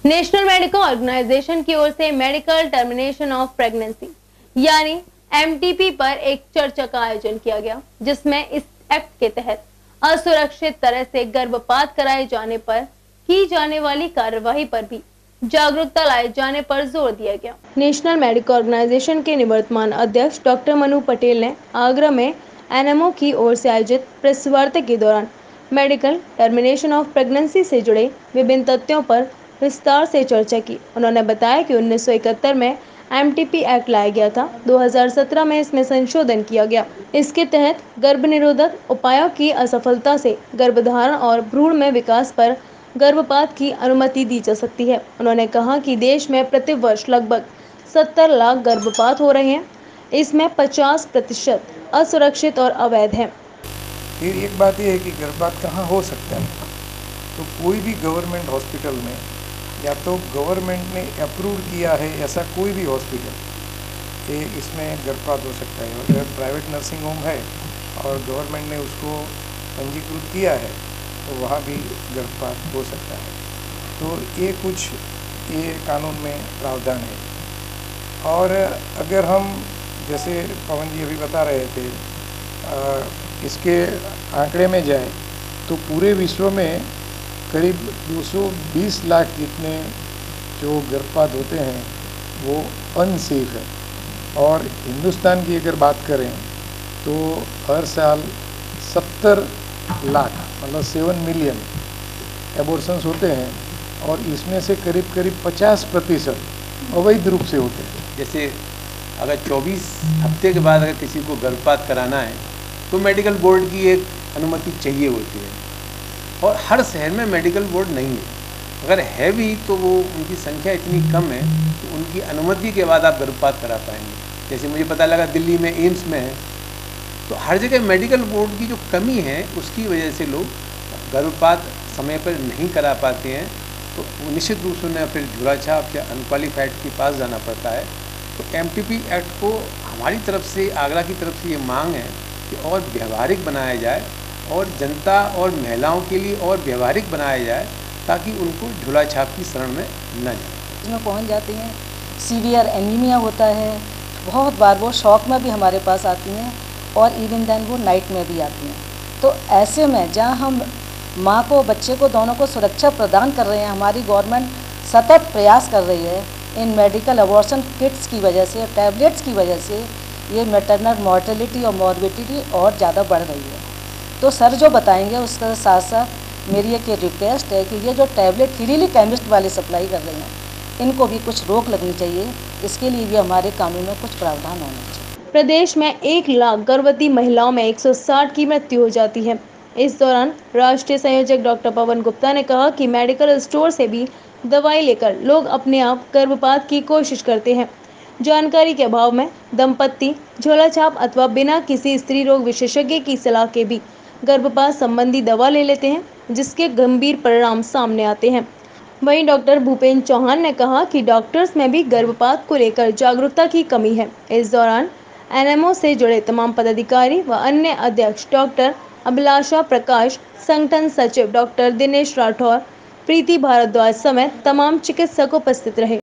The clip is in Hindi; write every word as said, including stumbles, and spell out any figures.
नेशनल मेडिकल ऑर्गेनाइजेशन की ओर से मेडिकल टर्मिनेशन ऑफ प्रेगनेंसी यानी एम टी पी पर एक चर्चा का आयोजन किया गया, जिसमें इस एक्ट के तहत असुरक्षित तरह से गर्भपात कराए जाने पर की जाने वाली कार्यवाही पर भी जागरूकता लाए जाने पर जोर दिया गया। नेशनल मेडिकल ऑर्गेनाइजेशन के निवर्तमान अध्यक्ष डॉक्टर मनु पटेल ने आगरा में एन एम ओ की ओर से आयोजित प्रेस वार्ता के दौरान मेडिकल टर्मिनेशन ऑफ प्रेगनेंसी से जुड़े विभिन्न तथ्यों पर विस्तार से चर्चा की। उन्होंने बताया कि उन्नीस सौ इकहत्तर में एम टी पी एक्ट लाया गया था। दो हज़ार सत्रह में इसमें संशोधन किया गया। इसके तहत गर्भ निरोधक उपायों की असफलता से गर्भधारण और भ्रूण में विकास पर गर्भपात की अनुमति दी जा सकती है। उन्होंने कहा कि देश में प्रति वर्ष लगभग सत्तर लाख गर्भपात हो रहे हैं, इसमें पचास प्रतिशत असुरक्षित और अवैध है। फिर एक बात यह है कि गर्भपात कहाँ हो सकता है, तो कोई भी गवर्नमेंट हॉस्पिटल में या तो गवर्नमेंट ने अप्रूव किया है ऐसा कोई भी हॉस्पिटल कि इसमें गर्भपात हो सकता है। अगर प्राइवेट नर्सिंग होम है और गवर्नमेंट ने उसको पंजीकृत किया है तो वहाँ भी गर्भपात हो सकता है। तो ये कुछ ये कानून में प्रावधान है। और अगर हम जैसे पवन जी अभी बता रहे थे आ, इसके आंकड़े में जाए तो पूरे विश्व में करीब दो सौ बीस लाख जितने जो गर्भपात होते हैं वो अनसेफ है। और हिंदुस्तान की अगर बात करें तो हर साल सत्तर लाख मतलब सेवन मिलियन एबॉर्शंस होते हैं और इसमें से करीब करीब पचास प्रतिशत अवैध रूप से होते हैं। जैसे अगर चौबीस हफ्ते के बाद अगर किसी को गर्भपात कराना है तो मेडिकल बोर्ड की एक अनुमति चाहिए होती है और हर शहर में मेडिकल बोर्ड नहीं है। अगर है भी तो वो उनकी संख्या इतनी कम है कि उनकी अनुमति के बाद आप गर्भपात करा पाएंगे। जैसे मुझे पता लगा दिल्ली में एम्स में है, तो हर जगह मेडिकल बोर्ड की जो कमी है उसकी वजह से लोग गर्भपात समय पर नहीं करा पाते हैं। तो निश्चित रूप से उन्हें फिर झूला छाप या अनक्वालिफाइड के पास जाना पड़ता है। तो एम टी पी एक्ट को हमारी तरफ से, आगरा की तरफ से ये मांग है कि और व्यवहारिक बनाया जाए और जनता और महिलाओं के लिए और व्यवहारिक बनाया जाए ताकि उनको झूला छाप की शरण में न जाए। इसमें पहुंच जाती हैं, सीवियर एनीमिया होता है, बहुत बार वो शॉक में भी हमारे पास आती हैं और इवन देन वो नाइट में भी आती हैं। तो ऐसे में जहां हम माँ को, बच्चे को, दोनों को सुरक्षा प्रदान कर रहे हैं, हमारी गवर्नमेंट सतत प्रयास कर रही है, इन मेडिकल अबॉर्शन किट्स की वजह से, टैबलेट्स की वजह से ये मैटरनल मॉर्टेलिटी और मॉर्बिडिटी और ज़्यादा बढ़ रही है। तो सर जो बताएंगे उसके साथ साथ मेरी एक रिक्वेस्ट है कि ये जो टैबलेट फ्रीली केमिस्ट वाले सप्लाई कर रहे हैं, इनको भी कुछ रोक लगनी चाहिए। इसके लिए भी हमारे कानून में कुछ प्रावधान होना चाहिए। प्रदेश में एक लाख गर्भवती महिलाओं में एक सौ साठ की मृत्यु हो जाती है। इस दौरान राष्ट्रीय संयोजक डॉक्टर पवन गुप्ता ने कहा कि मेडिकल स्टोर से भी दवाई लेकर लोग अपने आप गर्भपात की कोशिश करते हैं। जानकारी के अभाव में दंपत्ति झोला छाप अथवा बिना किसी स्त्री रोग विशेषज्ञ की सलाह के भी गर्भपात संबंधी दवा ले लेते हैं, जिसके गंभीर परिणाम सामने आते हैं। वहीं डॉक्टर भूपेंद्र चौहान ने कहा कि डॉक्टर्स में भी गर्भपात को लेकर जागरूकता की कमी है। इस दौरान एन एम ओ से जुड़े तमाम पदाधिकारी व अन्य अध्यक्ष डॉक्टर अभिलाषा प्रकाश, संगठन सचिव डॉक्टर दिनेश राठौर, प्रीति भारद्वाज समेत तमाम चिकित्सक उपस्थित रहे।